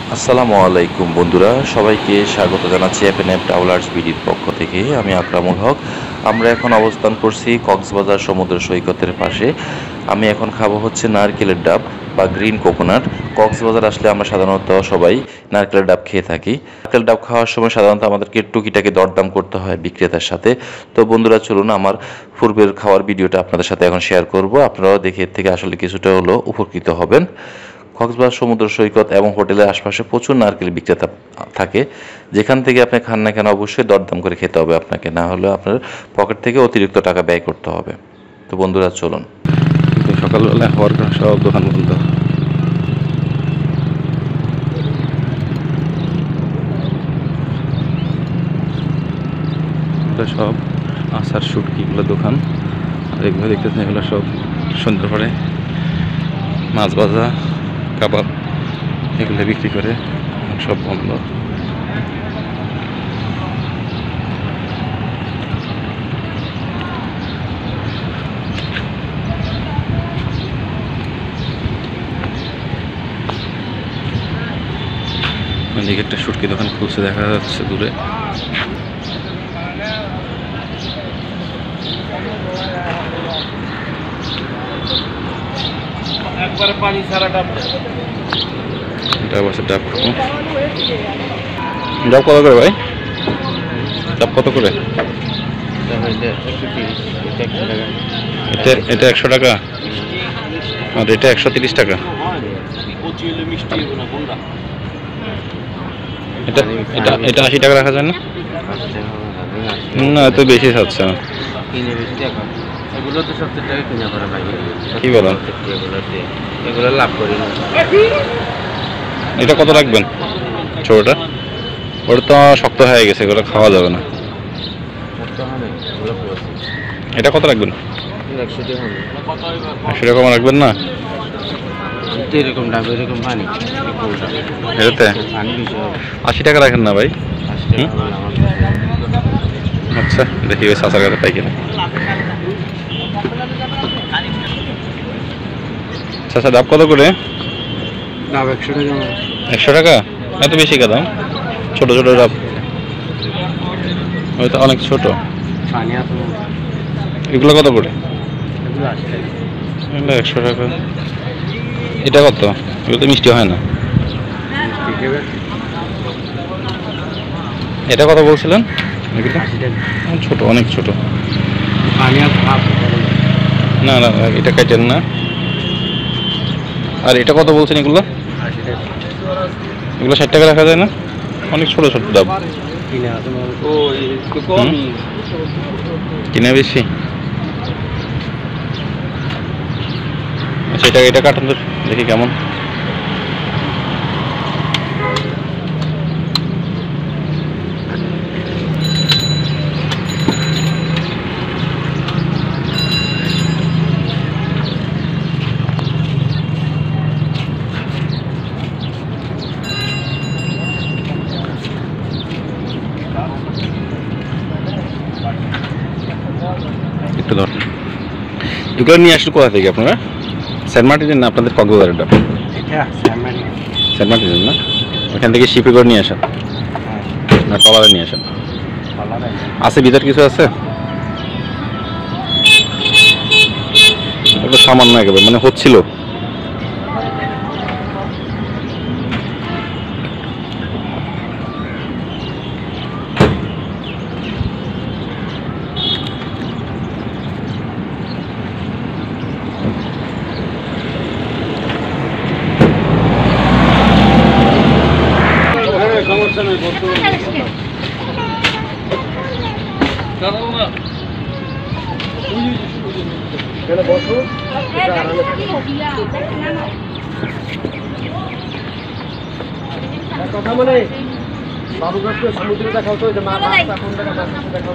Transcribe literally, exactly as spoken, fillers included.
আসসালামু আলাইকুম বন্ধুরা, সবাইকে স্বাগত জানাচ্ছি এফএনএফ ট্রাভেলার্স বিডির পক্ষ থেকে। আমি আকরামুল হক। আমরা এখন অবস্থান করছি কক্সবাজার সমুদ্র সৈকতের পাশে। আমি এখন খাবো হচ্ছে নারকেলের ডাব বা গ্রিন কোকোনাট। কক্সবাজার আসলে আমরা সাধারণত সবাই নারকেলের ডাব খেয়ে থাকি। নারকেল ডাব খাওয়ার সময় সাধারণত আমাদেরকে টুকিটাকে দরদাম করতে হয় বিক্রেতার সাথে। তো বন্ধুরা, চলুন আমার পূর্বের খাওয়ার ভিডিওটা আপনাদের সাথে এখন শেয়ার করব। আপনারাও দেখে এর থেকে আসলে কিছুটা হলেও উপকৃত হবেন। কক্সবাজার সমুদ্র সৈকত এবং হোটেলের আশপাশে প্রচুর নারকেল বিক্রেতা থাকে। যেখান থেকে আপনি খান না কেন অবশ্যই দরদাম করে খেতে হবে আপনাকে, না হলে আপনার পকেট থেকে অতিরিক্ত টাকা ব্যয় করতে হবে। তো বন্ধুরা চলুন। সকালবেলা হওয়ার কারণে সব দোকান বন্ধ। সব আচার শুটকিগুলো দোকান, আর এগুলো দেখতেছেন এগুলো সব সুন্দর করে মাছ ভাজা কাবাব এগুলো বিক্রি করে, সব বন্ধ। এদিকে একটা শুটকি দোকান খুলছে দেখা যাচ্ছে দূরে। একবারে পানি ছাড়া ডাব। ডাব আছে, ডাব খাবো। ডাব কত করে ভাই? ডাব কত করে? এটা এটা একশো টাকা আর এটা একশো তিরিশ টাকা। এটা এটা এটা আশি টাকা রাখা যায় না? না, এত বেশি চাচ্ছে না। এগুলো তো সত্তর টাকা কিনে পড়ে ভাই। কি বলেন? এগুলো লাভ করি না। এটা কত রাখবেন? ছোটটা ওটা তো শক্ত হয়ে গেছে, এগুলো খাওয়া যাবে না। এটা কত রাখবেন? একশো টাকা হবে। একশো টাকা কম রাখবেন না? এরকম ডাব এরকম পানি এটাতে পানি বেশি হবে। আশি টাকা রাখেন না ভাই? আশি টাকা হবে না আমার। আচ্ছা, দেখি ওই চাচার কাছে পাই কিনা। চাচা ডাব কত করে? ডাব একশো টাকা। একশো টাকা? এত বেশি কে দাম? ছোট ছোট ডাব ওই তো অনেক ছোট। পানি আছে এগুলো কত করে? এগুলো আশি টাকা। এগুলো একশো টাকা। এটা কত? এগুলো তো মিষ্টি হয় না। এটা কত বলছিলেন? এগুলো ছোট, অনেক ছোট। পানি আছে না না, এটা কাটেন না। আর এটা কত বলছেন? এগুলো আশি টাকা। এগুলো ষাট টাকা রাখা যায় না? অনেক ছোট ছোট ডাব। কিনে আছে ও একটু কমই। কিনে বেশি? আচ্ছা, এটা এটা কাটুন তো দেখি কেমন। একটু ধর। এগুলো নিয়ে আসলে কোথা থেকে আপনারা? সেন্ট মার্টিনের না আপনাদের কক্সবাজারের ডাব? এটা স্যামারি। সেন্ট মার্টিনের না? ওখান থেকে শিপে করে নিয়ে আসেন না ট্রলারে নিয়ে আসেন? আছে ভিতর কিছু আছে? ওটা সামান্য একেবারে মানে হচ্ছিল। সমস্যা নেই বলতে বসো। কথা মানে বাবুঘাটকে সমুদ্রে দেখাও তো, যে মাছ এখন দেখা মাছ দেখাও।